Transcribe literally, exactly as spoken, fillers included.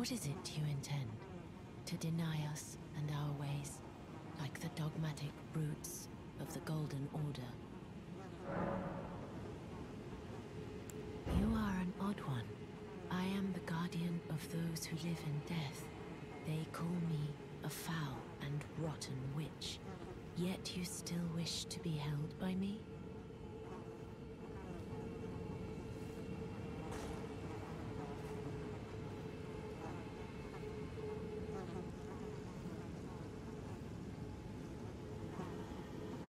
What is it you intend? To deny us and our ways, like the dogmatic brutes of the Golden Order? You are an odd one. I am the guardian of those who live in death. They call me a foul and rotten witch. Yet you still wish to be held by me?